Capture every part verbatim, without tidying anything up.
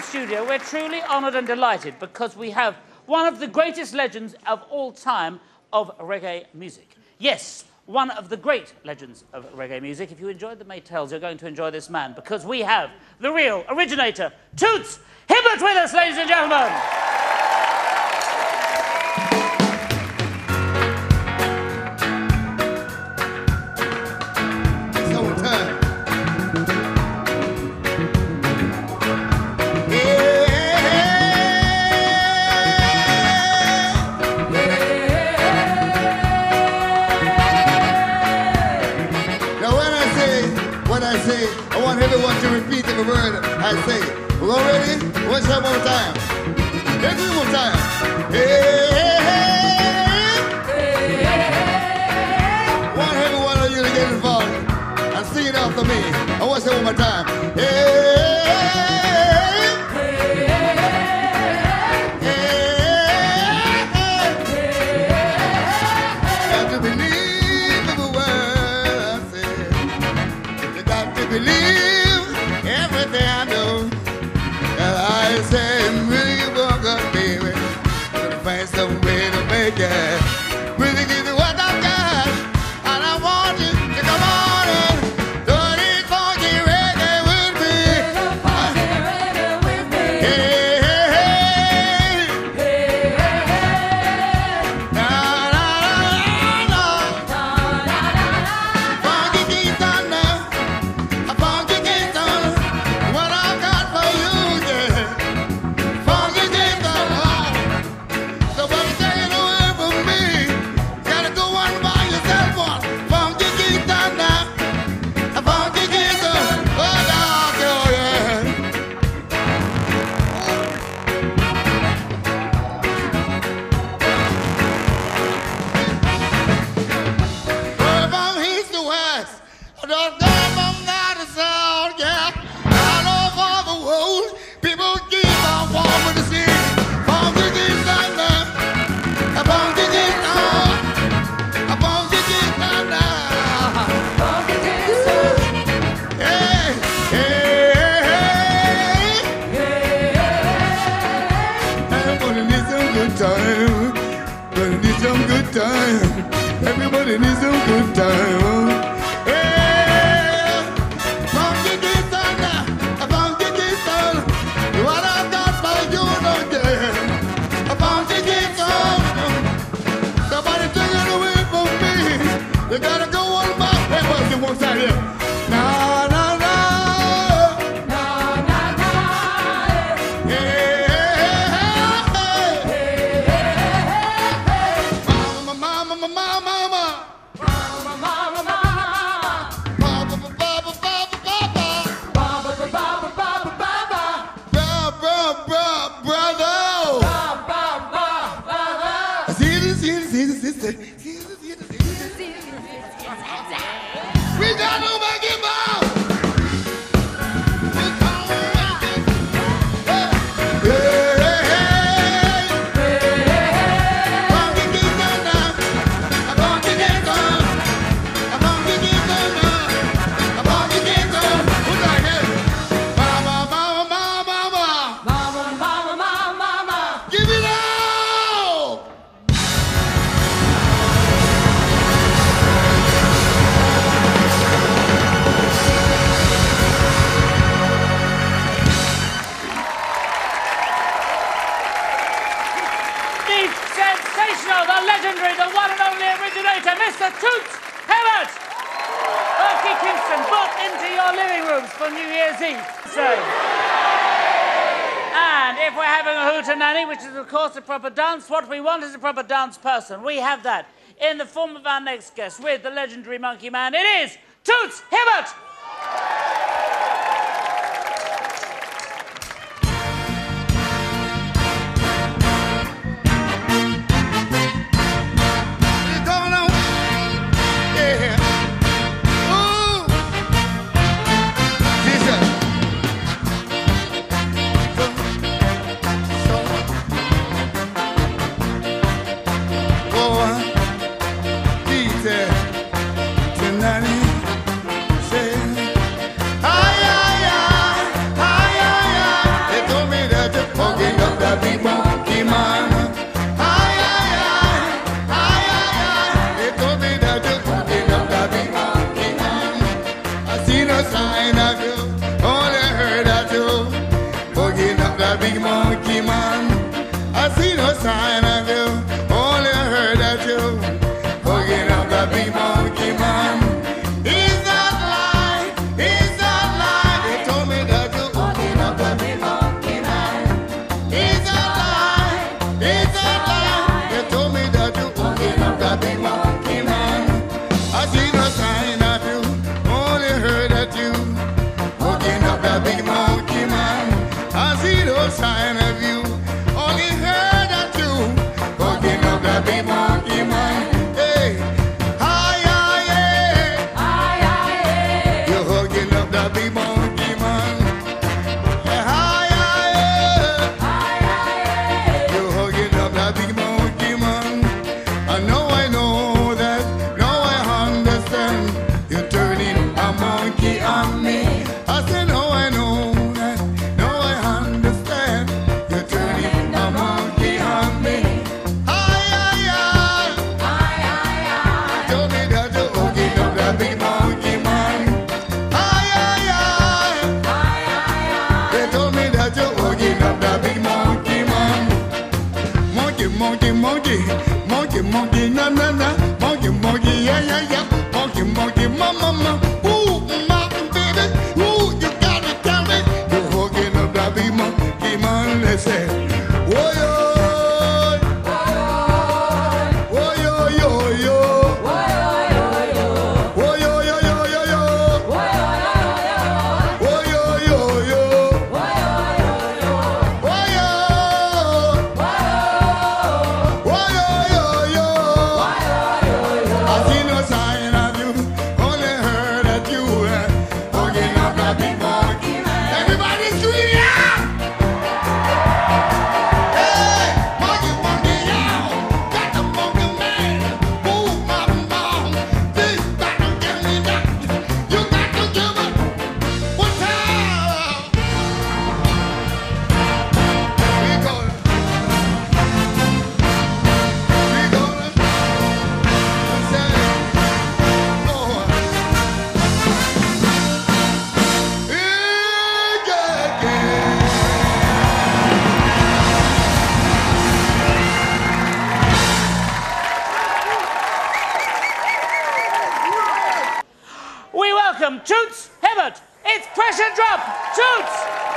studio, we're truly honoured and delighted because we have one of the greatest legends of all time of reggae music. Yes, one of the great legends of reggae music. If you enjoyed the Maytals, you're going to enjoy this man because we have the real originator, Toots Hibbert, with us, ladies and gentlemen. I want everyone to repeat every word I say. We're all ready? Let's have one more time. Let's do it one more time. Hey, hey, hey, hey. I want every one of you to get involved and sing it after me. I want to say it one more time. Hey, hey, hey, hey. Got to believe every word I say. You got to believe everything I know. And I say, really walk up, baby. Gonna find some way to make it. Really give you what I've got. And I want you to come on and do it funky reggae with me. Funky reggae with me. Hey, hey, hey. Hey, hey, hey. Na, na, na, na. Na, na, na, na. Funky Kingston now. A funky Kingston. What I've got for you, yeah. Funky Kingston. Somebody take it away from me. Gotta go on by yourself one. Funky Kingston now. A funky Kingston. Oh, dog, oh, yeah. Well, from east to west, don't go from north to south, yeah. All over the world, people keep on walking the sea. Funky Kingston now. A funky Kingston. A funky Kingston now. Funky Kingston. Hey, hey, hey, hey. I'm gonna need some good time. Gonna need some good time. Everybody needs some good time. Hey, funky Kingston now. A funky Kingston. What I've got for you, don't you? A funky Kingston. Somebody take it away from me. You gotta go on back. Hey, what's the one side here? Na, na, na. Na, na, na. Hey, hey, hey, hey. Mama, mama, mama, mama. Mama, mama, mama. Baba, baba, baba, baba. Baba, baba, baba, baba. Bra, bra, bra, brother. Bra, bra, bra, brother. See this, see this, see this, see this, see this, see this, see this. We got to make it bounce. Give it up! The sensational, the legendary, the one and only originator, Mister Toots Hibbert. Funky Kingston brought into your living rooms for New Year's Eve. So, and if we're having a hootenanny, which is of course a proper dance, what we want is a proper dance person. We have that in the form of our next guest with the legendary Monkey Man. It is Toots Hibbert. It's going on. Yeah. Ooh. Listen. So, so. Boy, he said, tonight, say, big monkey man. I see no sign of you, only heard that you hooking up the big monkey man. Is that lie? Is that lie? They told me that you hooking up the big monkey man. Is that lie? Is that lie? They told me that you hooking up the big monkey man. I see no sign of you, only heard that you hooking up the big monkey man. I see no sign of you, only heard that you hooking up the big monkey man. Hey, hi, hi, hey, Hi, hi, hey. you're hooking up the big monkey man. Hey, hi, hi, hey, Hi, hi, hey. you're hooking up the big monkey man. I know, I know that, now I understand. You're turning a monkey on me. I say, no, I know that, now I understand. You're turning a monkey on me. Hi, hi, hi. Hi, hi, hi. Tell me that you're hooking up that big monkey man. Hi, hi, hi. Hi, hi, hi. They told me that you're hooking up that big monkey man. Monkey, monkey, monkey, monkey, monkey, na na na. Monkey, monkey, yeah, yeah, yeah. Monkey, monkey, ma ma ma. Ooh, ma baby, ooh, you gotta tell me you're hooking up that big monkey man. They say, whoa yo, whoa yo yo yo. Oh yo yo yo yo yo, oh yo yo yo, oh yo, oh yo yo yo. I see no sign of you, only heard that you were hooking up that big monkey. Everybody scream out! Hey, monkey, monkey, yeah, got the monkey man. Move my mom, this got to give me that. You got to give it. What time? We gonna, we gonna say, oh, yeah, yeah. We welcome Toots Hibbert. It's Pressure Drop. Toots!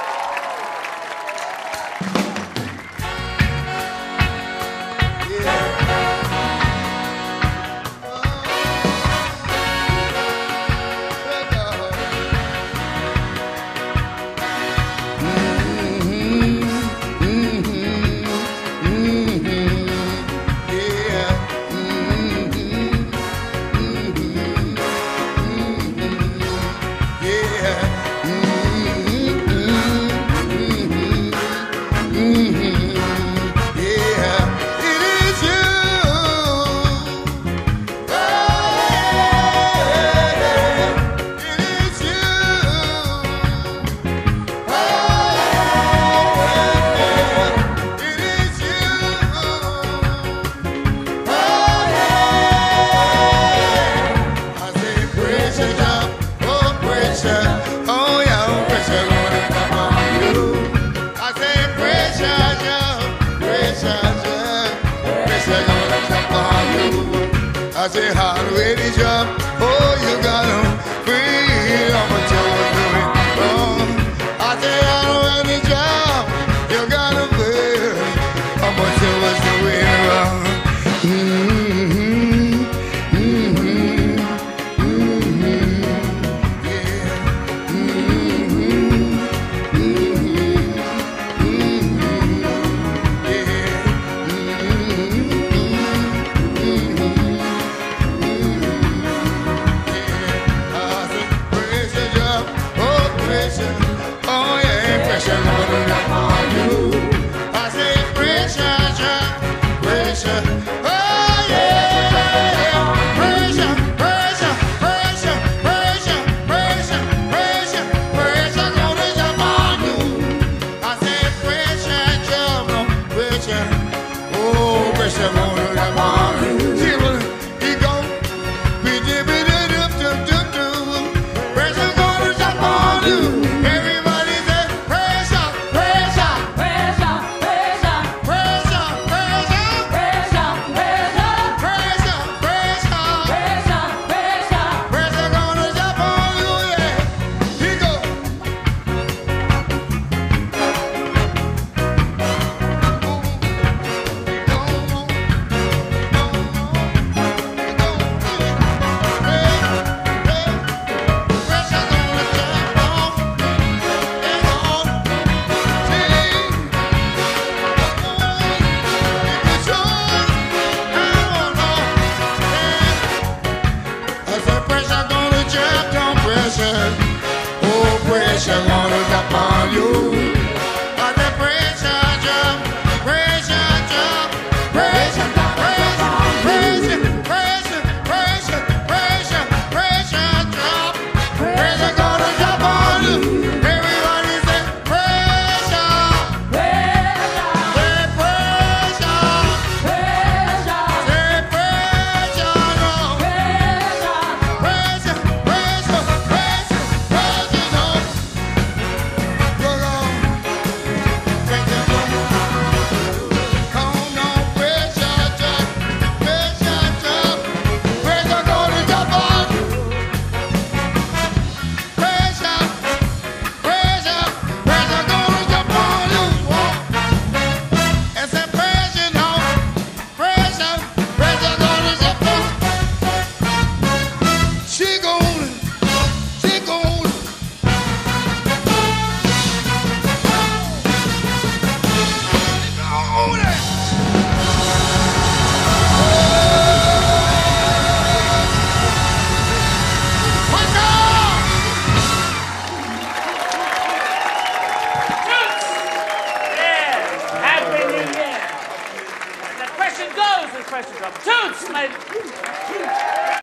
I say hard ready job, oh you got 'em free, I'm a doing doing wrong. I say hard ready job, you got 'em free, I'm a doing doing wrong. Mm-hmm, mm-hmm, mm-hmm, yeah, mm-hmm, mm-hmm, mm-hmm, yeah, oh yeah, pressure loaded up on you. I say pressure, pressure, oh yeah, pressure, pressure, pressure, pressure, pressure, pressure, pressure loaded up on you. I say pressure, job, pressure, oh pressure loaded up on you. See what he go, be dip it up, up, up, up, pressure loaded up on you. Everybody say pressure, pressure, pressure gonna drop on you. Got the pressure drop, pressure drop, pressure, pressure, pressure, pressure, pressure, pressure drop. Pressure gonna drop on you. Everybody say pressure, say pressure, say pressure, no. Pressure, pressure, pressure, pressure, no. Go on, pressure, no. Come on, pressure drop, pressure drop. Pressure gonna drop on. Pressure, pressure, pressure gonna drop on you. It's a pressure, no. Pressure, pressure gonna drop on. She gonna, she gonna. Own it. Watch out! Yeah. Happy New Year. The question goes with pressure drop. Toots, mate.